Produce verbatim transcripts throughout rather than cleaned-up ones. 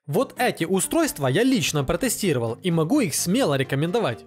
Вот эти устройства я лично протестировал и могу их смело рекомендовать.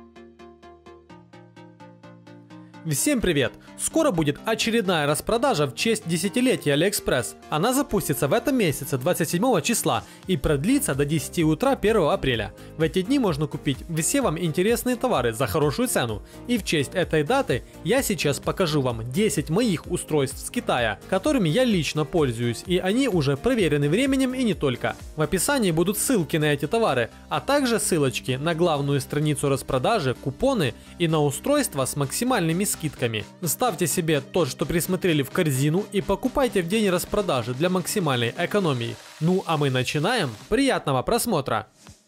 Всем привет! Скоро будет очередная распродажа в честь десятилетия AliExpress. Она запустится в этом месяце двадцать седьмого числа и продлится до десяти утра первого апреля. В эти дни можно купить все вам интересные товары за хорошую цену. И в честь этой даты я сейчас покажу вам десять моих устройств с Китая, которыми я лично пользуюсь, и они уже проверены временем и не только. В описании будут ссылки на эти товары, а также ссылочки на главную страницу распродажи, купоны и на устройства с максимальными скидками. Ставьте себе то, что присмотрели, в корзину и покупайте в день распродажи для максимальной экономии. Ну а мы начинаем. Приятного просмотра!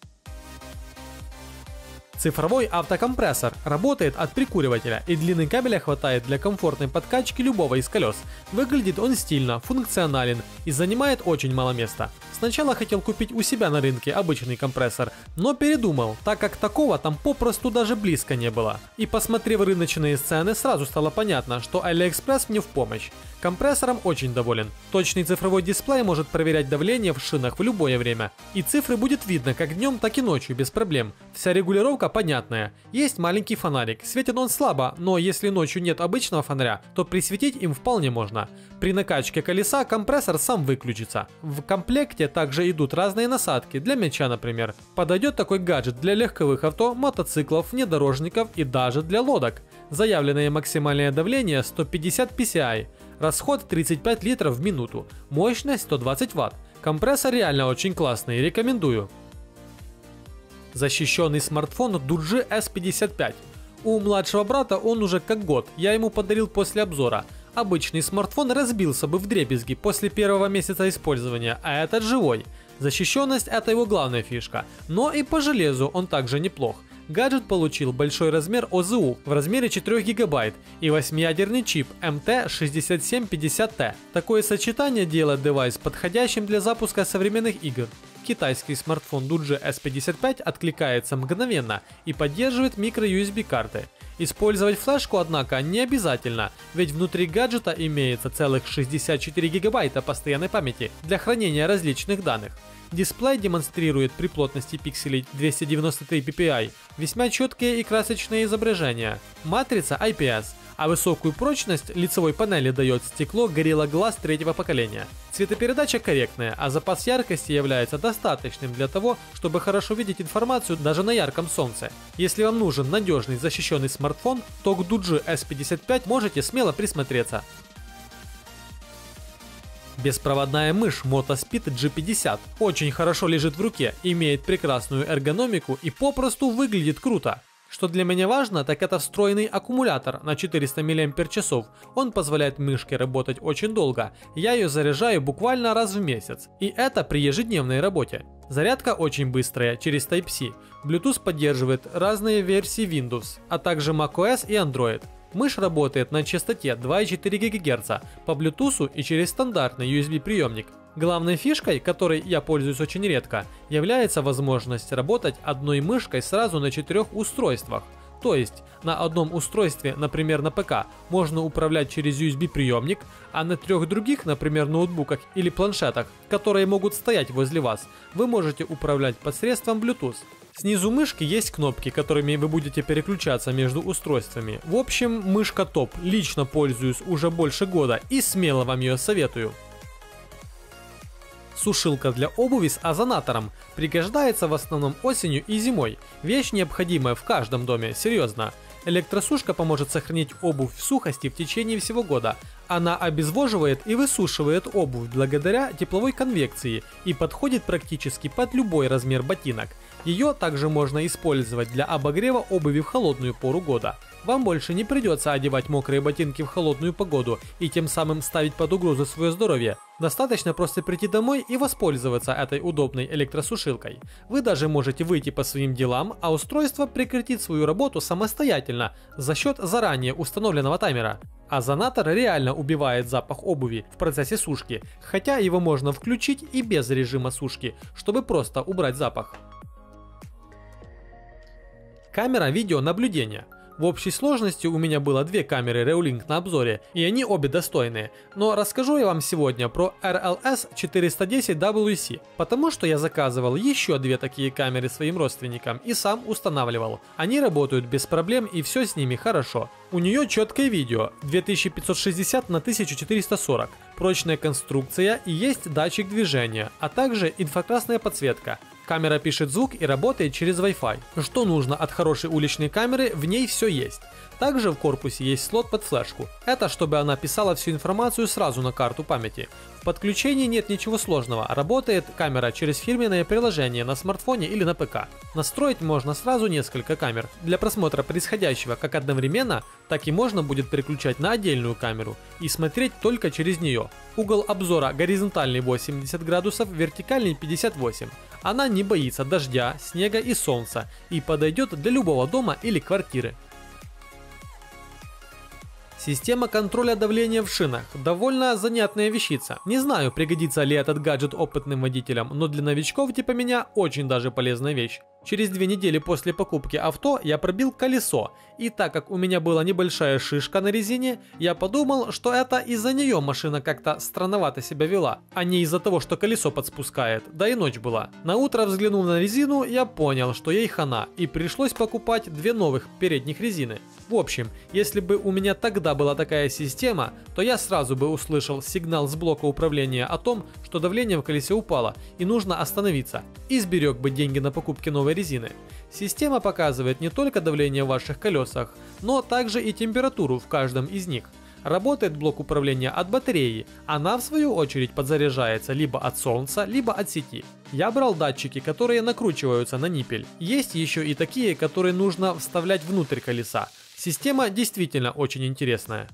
Цифровой автокомпрессор работает от прикуривателя, и длины кабеля хватает для комфортной подкачки любого из колес. Выглядит он стильно, функционален и занимает очень мало места. Сначала хотел купить у себя на рынке обычный компрессор, но передумал, так как такого там попросту даже близко не было. И посмотрев рыночные цены, сразу стало понятно, что AliExpress мне в помощь. Компрессором очень доволен. Точный цифровой дисплей может проверять давление в шинах в любое время. И цифры будет видно как днем, так и ночью без проблем. Вся регулировка понятная. Есть маленький фонарик. Светит он слабо, но если ночью нет обычного фонаря, то присветить им вполне можно. При накачке колеса компрессор сам выключится. В комплекте также идут разные насадки, для мяча, например. Подойдет такой гаджет для легковых авто, мотоциклов, внедорожников и даже для лодок. Заявленное максимальное давление сто пятьдесят пи эс ай. Расход тридцать пять литров в минуту, мощность сто двадцать ватт. Компрессор реально очень классный, рекомендую. Защищенный смартфон ду джи эс пятьдесят пять. У младшего брата он уже как год, я ему подарил после обзора. Обычный смартфон разбился бы вдребезги после первого месяца использования, а этот живой. Защищенность — это его главная фишка, но и по железу он также неплох. Гаджет получил большой размер о зэ у в размере четыре гигабайта и восьмиядерный чип эм тэ шестьдесят семь пятьдесят тэ. Такое сочетание делает девайс подходящим для запуска современных игр. Китайский смартфон ду джи эс пятьдесят пять откликается мгновенно и поддерживает микро ю эс би карты. Использовать флешку, однако, не обязательно, ведь внутри гаджета имеется целых шестьдесят четыре гигабайта постоянной памяти для хранения различных данных. Дисплей демонстрирует при плотности пикселей двести девяносто три пи пи ай весьма четкие и красочные изображения. Матрица ай пи эс, а высокую прочность лицевой панели дает стекло Gorilla Glass третьего поколения. Цветопередача корректная, а запас яркости является достаточным для того, чтобы хорошо видеть информацию даже на ярком солнце. Если вам нужен надежный защищенный смартфон, то к ду джи эс пятьдесят пять можете смело присмотреться. Беспроводная мышь Motospeed джи пятьдесят очень хорошо лежит в руке, имеет прекрасную эргономику и попросту выглядит круто. Что для меня важно, так это встроенный аккумулятор на четыреста миллиампер-часов. Он позволяет мышке работать очень долго. Я ее заряжаю буквально раз в месяц. И это при ежедневной работе. Зарядка очень быстрая через тайп си. Bluetooth поддерживает разные версии Windows, а также macOS и Android. Мышь работает на частоте два и четыре гигагерца по Bluetooth и через стандартный ю эс би приемник. Главной фишкой, которой я пользуюсь очень редко, является возможность работать одной мышкой сразу на четырех устройствах. То есть на одном устройстве, например на ПК, можно управлять через ю эс би приемник, а на трех других, например ноутбуках или планшетах, которые могут стоять возле вас, вы можете управлять посредством Bluetooth. Снизу мышки есть кнопки, которыми вы будете переключаться между устройствами. В общем, мышка топ, лично пользуюсь уже больше года и смело вам ее советую. Сушилка для обуви с озонатором пригождается в основном осенью и зимой. Вещь необходимая в каждом доме, серьезно. Электросушка поможет сохранить обувь в сухости в течение всего года. Она обезвоживает и высушивает обувь благодаря тепловой конвекции и подходит практически под любой размер ботинок. Ее также можно использовать для обогрева обуви в холодную пору года. Вам больше не придется одевать мокрые ботинки в холодную погоду и тем самым ставить под угрозу свое здоровье. Достаточно просто прийти домой и воспользоваться этой удобной электросушилкой. Вы даже можете выйти по своим делам, а устройство прекратит свою работу самостоятельно за счет заранее установленного таймера. Озонатор реально убивает запах обуви в процессе сушки, хотя его можно включить и без режима сушки, чтобы просто убрать запах. Камера видеонаблюдения. В общей сложности у меня было две камеры Reolink на обзоре, и они обе достойные. Но расскажу я вам сегодня про эр эл эс четыреста десять дабл ю си, потому что я заказывал еще две такие камеры своим родственникам и сам устанавливал. Они работают без проблем и все с ними хорошо. У нее четкое видео две тысячи пятьсот шестьдесят на тысяча четыреста сорок, прочная конструкция и есть датчик движения, а также инфракрасная подсветка. Камера пишет звук и работает через Wi-Fi. Что нужно от хорошей уличной камеры, в ней все есть. Также в корпусе есть слот под флешку. Это чтобы она писала всю информацию сразу на карту памяти. В подключении нет ничего сложного. Работает камера через фирменное приложение на смартфоне или на ПК. Настроить можно сразу несколько камер. Для просмотра происходящего как одновременно, так и можно будет переключать на отдельную камеру и смотреть только через нее. Угол обзора горизонтальный восемьдесят градусов, вертикальный пятьдесят восемь. Она не боится дождя, снега и солнца и подойдет для любого дома или квартиры. Система контроля давления в шинах. Довольно занятная вещица. Не знаю, пригодится ли этот гаджет опытным водителям, но для новичков типа меня очень даже полезная вещь. Через две недели после покупки авто я пробил колесо, и так как у меня была небольшая шишка на резине, я подумал, что это из-за нее машина как-то странновато себя вела, а не из-за того, что колесо подспускает, да и ночь была. На утро взглянув на резину, я понял, что ей хана, и пришлось покупать две новых передних резины. В общем, если бы у меня тогда была такая система, то я сразу бы услышал сигнал с блока управления о том, что давление в колесе упало и нужно остановиться, и сберег бы деньги на покупки новой резины. Система показывает не только давление в ваших колесах, но также и температуру в каждом из них. Работает блок управления от батареи, она в свою очередь подзаряжается либо от солнца, либо от сети. Я брал датчики, которые накручиваются на ниппель. Есть еще и такие, которые нужно вставлять внутрь колеса. Система действительно очень интересная.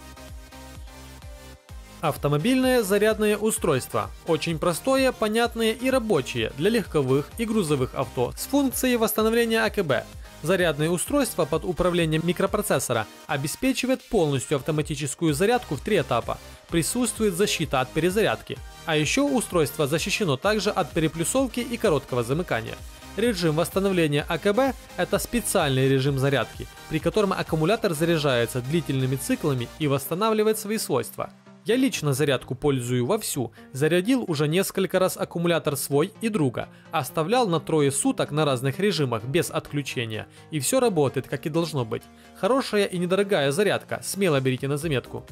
Автомобильное зарядное устройство. Очень простое, понятное и рабочее для легковых и грузовых авто с функцией восстановления а ка бэ. Зарядное устройство под управлением микропроцессора обеспечивает полностью автоматическую зарядку в три этапа. Присутствует защита от перезарядки. А еще устройство защищено также от переплюсовки и короткого замыкания. Режим восстановления а ка бэ – это специальный режим зарядки, при котором аккумулятор заряжается длительными циклами и восстанавливает свои свойства. Я лично зарядку пользую вовсю, зарядил уже несколько раз аккумулятор свой и друга, оставлял на трое суток на разных режимах без отключения, и все работает как и должно быть. Хорошая и недорогая зарядка, смело берите на заметку.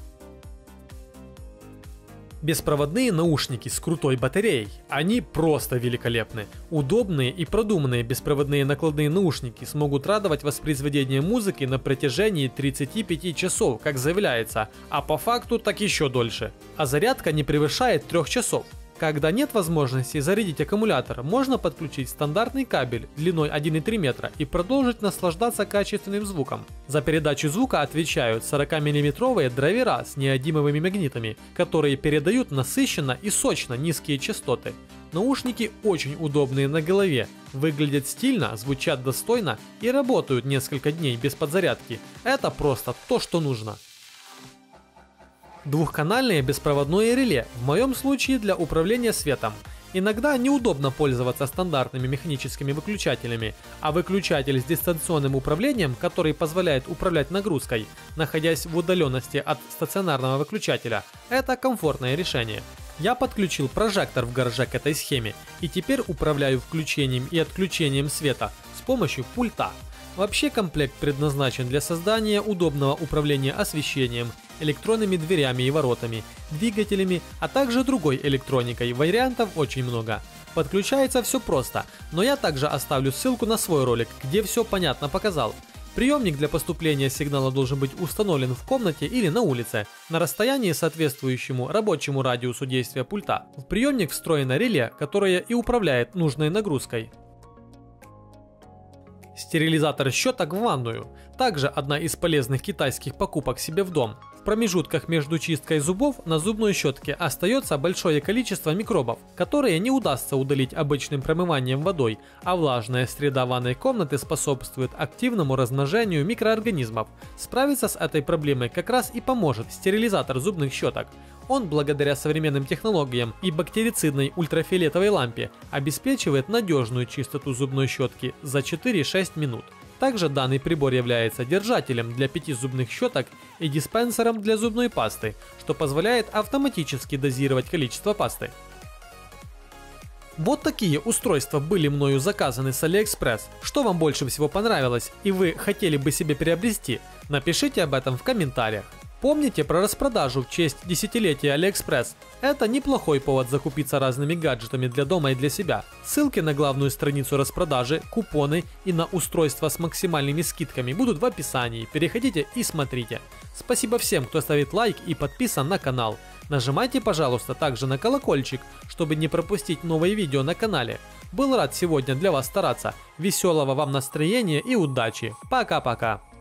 Беспроводные наушники с крутой батареей. Они просто великолепны. Удобные и продуманные беспроводные накладные наушники смогут радовать воспроизведением музыки на протяжении тридцати пяти часов, как заявляется, а по факту так еще дольше. А зарядка не превышает трёх часов. Когда нет возможности зарядить аккумулятор, можно подключить стандартный кабель длиной один и три метра и продолжить наслаждаться качественным звуком. За передачу звука отвечают сорокамиллиметровые драйвера с неодимовыми магнитами, которые передают насыщенно и сочно низкие частоты. Наушники очень удобные на голове, выглядят стильно, звучат достойно и работают несколько дней без подзарядки. Это просто то, что нужно. Двухканальное беспроводное реле, в моем случае для управления светом. Иногда неудобно пользоваться стандартными механическими выключателями, а выключатель с дистанционным управлением, который позволяет управлять нагрузкой, находясь в удаленности от стационарного выключателя, это комфортное решение. Я подключил прожектор в гараже к этой схеме и теперь управляю включением и отключением света с помощью пульта. Вообще комплект предназначен для создания удобного управления освещением, электронными дверями и воротами, двигателями, а также другой электроникой. Вариантов очень много. Подключается все просто, но я также оставлю ссылку на свой ролик, где все понятно показал. Приемник для поступления сигнала должен быть установлен в комнате или на улице, на расстоянии соответствующему рабочему радиусу действия пульта. В приемник встроено реле, которое и управляет нужной нагрузкой. Стерилизатор щеток в ванную. Также одна из полезных китайских покупок себе в дом. В промежутках между чисткой зубов на зубной щетке остается большое количество микробов, которые не удастся удалить обычным промыванием водой, а влажная среда ванной комнаты способствует активному размножению микроорганизмов. Справиться с этой проблемой как раз и поможет стерилизатор зубных щеток. Он, благодаря современным технологиям и бактерицидной ультрафиолетовой лампе, обеспечивает надежную чистоту зубной щетки за четыре-шесть минут. Также данный прибор является держателем для пяти зубных щеток и диспенсером для зубной пасты, что позволяет автоматически дозировать количество пасты. Вот такие устройства были мною заказаны с AliExpress. Что вам больше всего понравилось и вы хотели бы себе приобрести? Напишите об этом в комментариях. Помните про распродажу в честь десятилетия AliExpress. Это неплохой повод закупиться разными гаджетами для дома и для себя. Ссылки на главную страницу распродажи, купоны и на устройства с максимальными скидками будут в описании. Переходите и смотрите. Спасибо всем, кто ставит лайк и подписан на канал. Нажимайте, пожалуйста, также на колокольчик, чтобы не пропустить новые видео на канале. Был рад сегодня для вас стараться. Веселого вам настроения и удачи. Пока-пока.